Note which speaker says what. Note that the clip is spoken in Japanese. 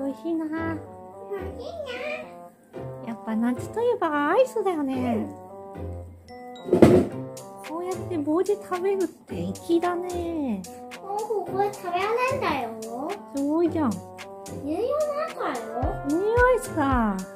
Speaker 1: 美味しいな。
Speaker 2: 美味しいな。
Speaker 1: やっぱ夏といえばアイスだよね。こうやって棒で食べるって粋だね。
Speaker 2: これ食べられんだよ。
Speaker 1: すごいじゃん。
Speaker 2: 有用なんだよ。
Speaker 1: ニューアイスだ。